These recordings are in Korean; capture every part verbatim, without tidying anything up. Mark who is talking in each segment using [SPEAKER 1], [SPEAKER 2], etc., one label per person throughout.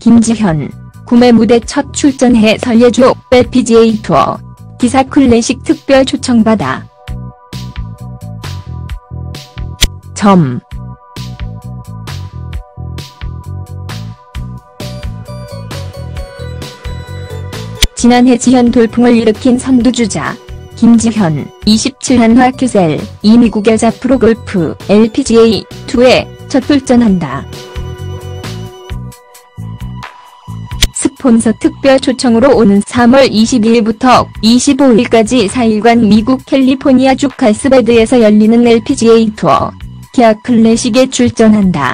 [SPEAKER 1] 김지현, 구매 무대 첫 출전해 설레죠. 엘피지에이 투어 기사 클래식 특별 초청받아. 점. 지난해 지현 돌풍을 일으킨 선두주자 김지현, 이십칠 한화 큐셀, 이 미국 여자 프로골프 엘피지에이 투어에 첫 출전한다. 스폰서 특별 초청으로 오는 삼월 이십이일부터 이십오일까지 사 일간 미국 캘리포니아주 칼스베드에서 열리는 엘피지에이 투어 기아 클래식에 출전한다.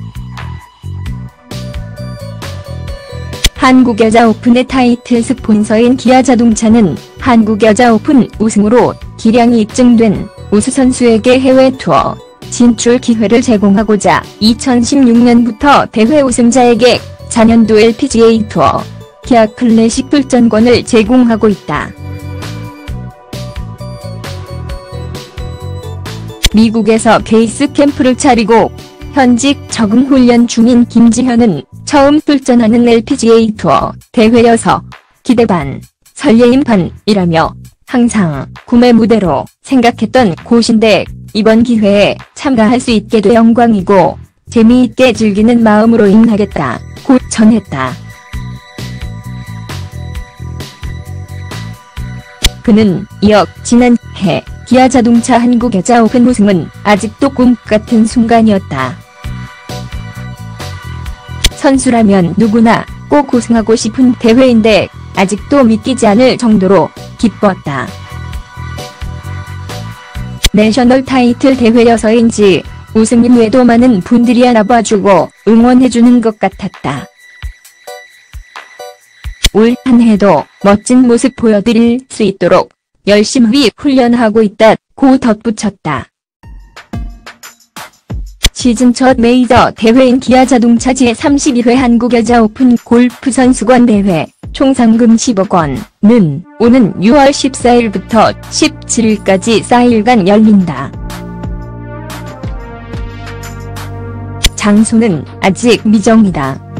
[SPEAKER 1] 한국여자오픈의 타이틀 스폰서인 기아자동차는 한국여자오픈 우승으로 기량이 입증된 우수선수에게 해외 투어 진출 기회를 제공하고자 이천십육년부터 대회 우승자에게 자년도 엘피지에이 투어 기아 클래식 출전권을 제공하고 있다. 미국에서 베이스 캠프를 차리고 현직 적응 훈련 중인 김지현은 처음 출전하는 엘피지에이 투어 대회여서 기대 반, 설레임 반이라며 항상 구매 무대로 생각했던 곳인데 이번 기회에 참가할 수 있게 돼 영광이고 재미있게 즐기는 마음으로 임하겠다 고 전했다. 그는 이어 지난해 기아자동차 한국여자오픈 우승은 아직도 꿈같은 순간이었다. 선수라면 누구나 꼭 우승하고 싶은 대회인데 아직도 믿기지 않을 정도로 기뻤다. 내셔널 타이틀 대회여서인지 우승 이후에도 많은 분들이 알아봐주고 응원해주는 것 같았다. 올 한 해도 멋진 모습 보여드릴 수 있도록 열심히 훈련하고 있다고 덧붙였다. 시즌 첫 메이저 대회인 기아자동차 제삼십이 회 한국여자오픈 골프 선수권 대회 총 상금 십억 원은 오는 유월 십사일부터 십칠일까지 사 일간 열린다. 장소는 아직 미정이다.